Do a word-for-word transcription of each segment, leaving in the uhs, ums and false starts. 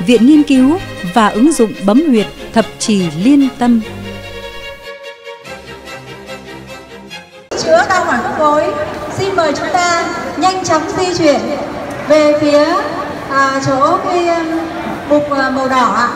Viện Nghiên cứu và ứng dụng bấm huyệt thập trì liên tâm. Chữa đau mỏi khớp gối, xin mời chúng ta nhanh chóng di chuyển về phía à, chỗ cái um, bục uh, màu đỏ ạ.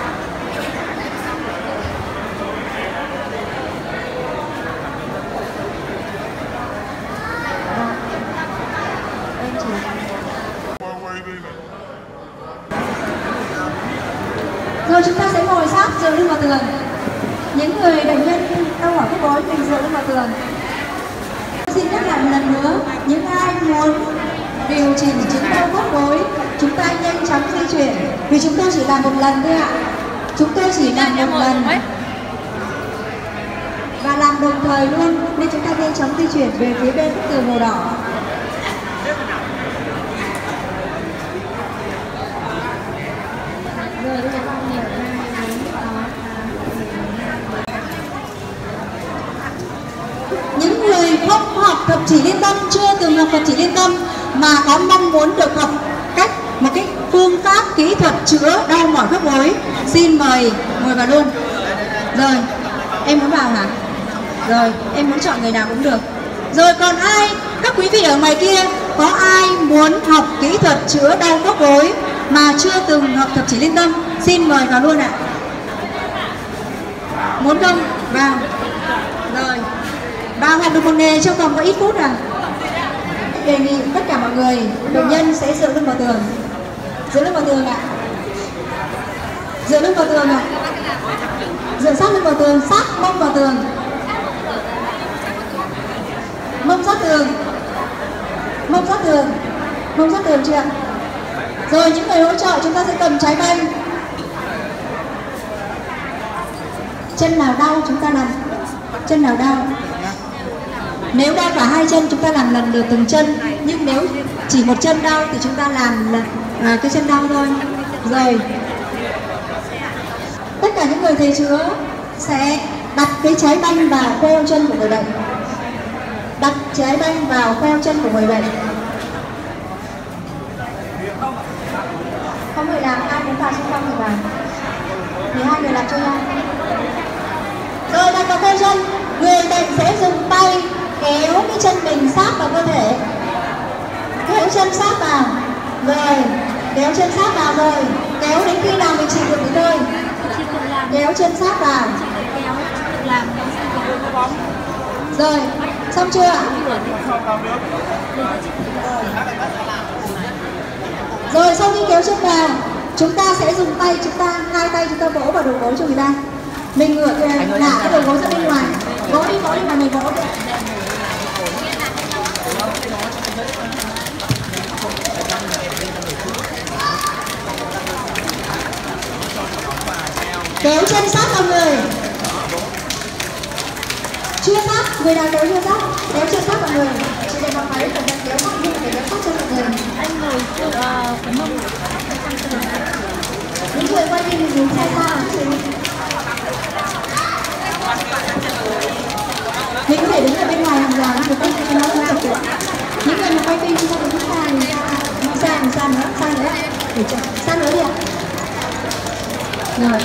Rồi chúng ta sẽ ngồi sát dựa lưng vào tường. Những người bệnh nhân đau mỏi khớp gối mình dựa lưng vào tường. Xin nhắc lại một lần nữa, những ai muốn điều chỉnh chứng đau khớp gối, chúng ta nhanh chóng di chuyển, vì chúng tôi chỉ làm một lần thôi ạ. Chúng tôi chỉ làm một lần và làm đồng thời luôn, nên chúng ta nhanh chóng di chuyển về phía bên bức tường màu đỏ. Những người không học thập chỉ liên tâm, chưa từng học thập chỉ liên tâm mà có mong muốn được học cách một cái phương pháp kỹ thuật chữa đau mỏi khớp gối, xin mời ngồi vào luôn. Rồi, em muốn vào hả? Rồi, em muốn chọn người nào cũng được. Rồi còn ai, các quý vị ở ngoài kia, có ai muốn học kỹ thuật chữa đau khớp gối mà chưa từng học thập chỉ liên tâm, xin mời vào luôn ạ. Muốn không? Vào. Rồi, vào học được một nghề trong vòng có ít phút à? Đề nghị tất cả mọi người, bệnh nhân sẽ dựa lưng vào tường. Dựa lưng vào tường ạ. Dựa lưng vào tường ạ. Dựa sát lưng vào tường, sát mông vào tường. Mông sát tường. Mông sát tường. Mông sát tường chưa ạ? Rồi những người hỗ trợ chúng ta sẽ cầm trái banh. Chân nào đau chúng ta làm. Chân nào đau. Nếu đau cả hai chân chúng ta làm lần lượt từng chân, nhưng nếu chỉ một chân đau thì chúng ta làm à, cái chân đau thôi. Rồi tất cả những người thầy chữa sẽ đặt cái trái banh vào khoeo chân của người bệnh. Đặt trái banh vào khoeo chân của người bệnh. Không người làm, ai muốn vào xung quanh thì vào. Thì hai người làm cho nhau. Rồi đặt vào khoeo chân, người bệnh sẽ dùng tay kéo cái chân mình sát vào cơ thể. Kéo chân sát vào. Rồi, kéo chân sát vào rồi. Kéo đến khi nào mình chịu được thì thôi. Kéo chân sát vào. Rồi, xong chưa ạ? Rồi, sau khi kéo chân vào, chúng ta sẽ dùng tay, chúng ta, hai tay chúng ta vỗ vào đầu gối cho người ta. Mình ngửa ngả cái đầu gối ra bên ngoài. Vỗ đi, vỗ đi mà mình vỗ đi. Kéo chân sát vào người. Chưa sát, người nào kéo chưa sát, kéo chân sát vào người. Chị để vào máy, cẩn thận kéo sát nhưng phải kéo sát chân vào người. Anh ngồi uh, mông. Những người quay đi mình nhìn sai sao. Mình có thể đứng ở bên ngoài hàng rào được không? Cho nó không chụp. Những người mà quay phim chúng ta đứng xa thì xa, xa, xa nữa, xa nữa. Để cho, xa nữa đi ạ. Rồi.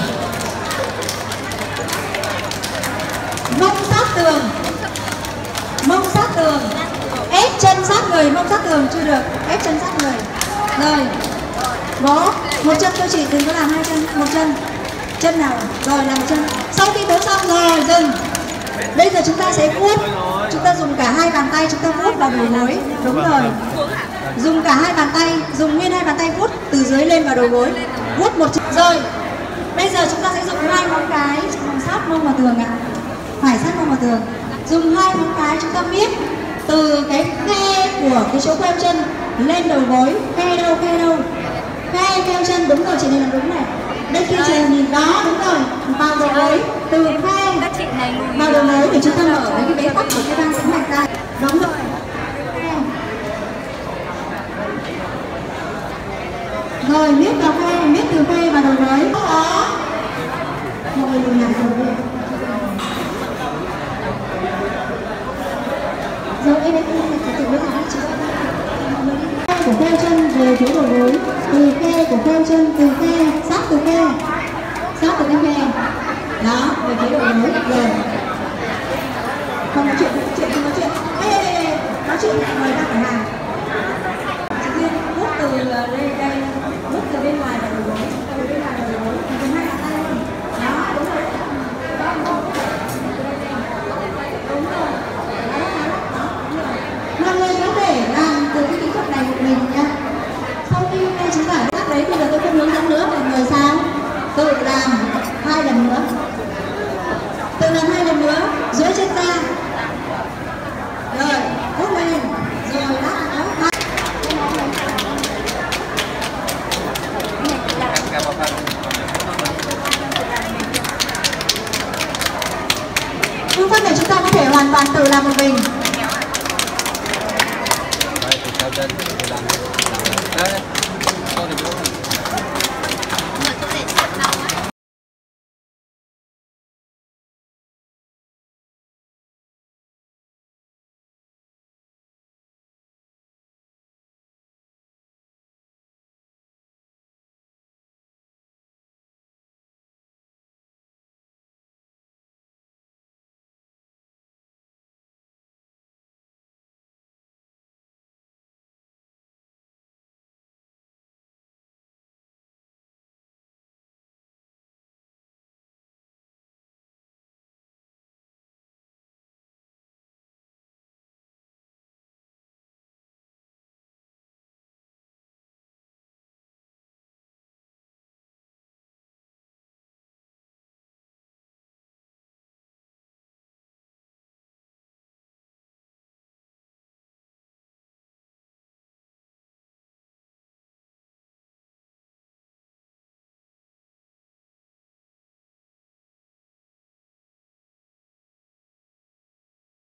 Mông sát tường. Mông sát tường. Ép chân sát người, mông sát tường chưa được. Ép chân sát người. Rồi. Vỗ. Một chân tôi chỉ, đừng có làm hai chân, một chân. Chân nào? Rồi làm một chân. Sau khi vỗ xong rồi dừng. Bây giờ chúng ta sẽ vuốt. Chúng ta dùng cả hai bàn tay chúng ta vuốt vào đầu gối. Đúng rồi. Dùng cả hai bàn tay, dùng nguyên hai bàn tay vuốt từ dưới lên vào đầu gối. Vuốt một chân. Rồi. Bây giờ chúng ta sẽ dùng hai ngón cái sát mông vào tường ạ. Phải sát mông vào tường. Dùng hai ngón cái chúng ta miết từ cái khe của cái chỗ khoeo chân lên đầu gối. Khe đâu, khe đâu. Khe khoeo chân, đúng rồi, chị này làm đúng này. Bên kia chị nhìn đó, đúng rồi. Vào đầu gối, từ khe vào đầu gối để chúng ta mở cái bế tắc của cái van tĩnh mạch ra. Đúng rồi. Rồi miết vào khe, miết từ khe vào đầu gối. Đó. Mọi người đừng làm rồi. Rồi em em phải tự biết làm chị. Của khoeo chân về phía đầu gối. từ khe của kheo chân, từ khe, sát từ khe, sát từ cái khe. Đó, về phía đầu gối. Rồi. Không nói chuyện, nói chuyện, không nói chuyện. Ê, ê, ê, nói chuyện người ta phải hàng. Chị Duyên hút từ đây, đây, hút từ bên ngoài vào đầu gối, từ bên ngoài vào đầu gối, từ hai bàn tay luôn. Đó, đúng rồi. Đúng rồi. Mọi người có thể làm từ cái kỹ thuật này một mình nha. Sau khi nghe chúng giải pháp đấy, bây giờ tôi không hướng dẫn nữa, mọi người sao? Tự làm hai lần nữa. Tự làm hai lần nữa, dưới chân ra. Rồi, hút lên. Rồi, đáp đó. Phương pháp này chúng ta có thể hoàn toàn tự làm một mình. Đây, thì theo chân, thì làm, làm, làm.